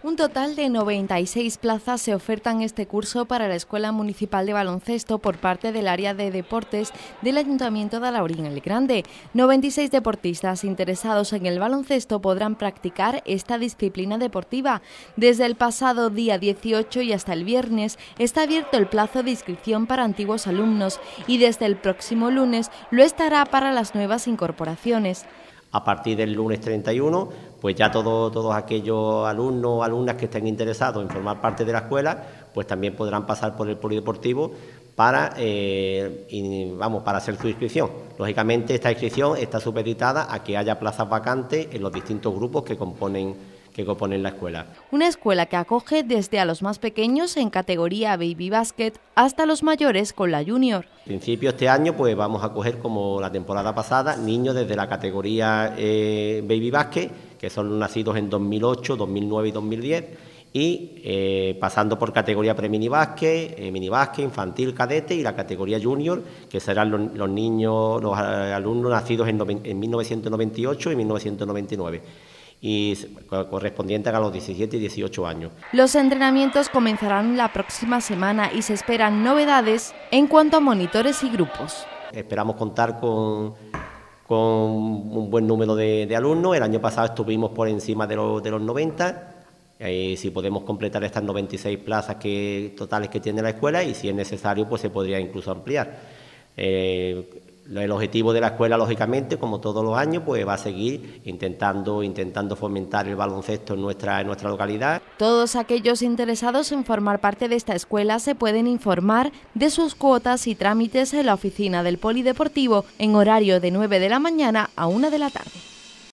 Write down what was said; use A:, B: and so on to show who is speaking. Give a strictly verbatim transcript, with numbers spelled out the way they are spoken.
A: Un total de noventa y seis plazas se ofertan este curso para la Escuela Municipal de Baloncesto por parte del área de deportes del Ayuntamiento de Alhaurín el Grande. noventa y seis deportistas interesados en el baloncesto podrán practicar esta disciplina deportiva. Desde el pasado día dieciocho y hasta el viernes está abierto el plazo de inscripción para antiguos alumnos y desde el próximo lunes lo estará para las nuevas incorporaciones.
B: A partir del lunes treinta y uno, pues ya todo, todos aquellos alumnos o alumnas que estén interesados en formar parte de la escuela, pues también podrán pasar por el polideportivo para, eh, y, vamos, para hacer su inscripción. Lógicamente, esta inscripción está supeditada a que haya plazas vacantes en los distintos grupos que componen que componen la escuela.
A: Una escuela que acoge desde a los más pequeños en categoría Baby Basket hasta los mayores con la Junior.
B: En principio este año pues vamos a coger, como la temporada pasada, niños desde la categoría eh, Baby Basket, que son nacidos en dos mil ocho, dos mil nueve y dos mil diez, y eh, pasando por categoría pre-mini basket, eh, mini basket, infantil, cadete y la categoría junior, que serán los, los niños, los alumnos nacidos en, en mil novecientos noventa y ocho y mil novecientos noventa y nueve. Y correspondientes a los diecisiete y dieciocho años.
A: Los entrenamientos comenzarán la próxima semana y se esperan novedades en cuanto a monitores y grupos.
B: Esperamos contar con, con un buen número de, de alumnos. El año pasado estuvimos por encima de, lo, de los noventa. Eh, si podemos completar estas noventa y seis plazas que, totales que tiene la escuela, y si es necesario pues se podría incluso ampliar. Eh, El objetivo de la escuela, lógicamente, como todos los años, pues va a seguir intentando, intentando fomentar el baloncesto en nuestra, en nuestra localidad.
A: Todos aquellos interesados en formar parte de esta escuela se pueden informar de sus cuotas y trámites en la oficina del Polideportivo en horario de nueve de la mañana a una de la tarde.